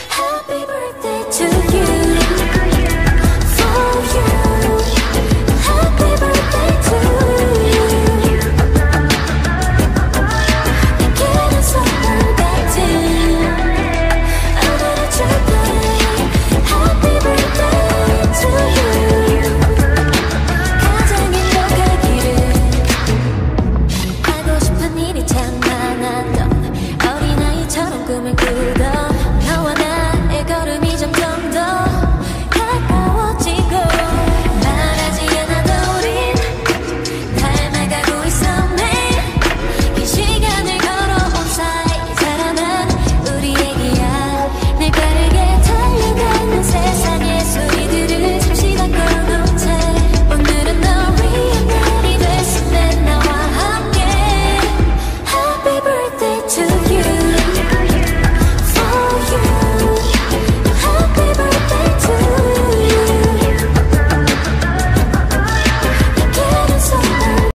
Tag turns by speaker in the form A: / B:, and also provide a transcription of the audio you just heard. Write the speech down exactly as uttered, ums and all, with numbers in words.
A: Happy birthday to you. For you. Happy birthday to you. 내게는 선물 같은 오늘의 축하해. Happy birthday to you. 가장 행복하기를. 하고 싶은 일이 참 많았던 어린아이처럼 꿈을 꾸던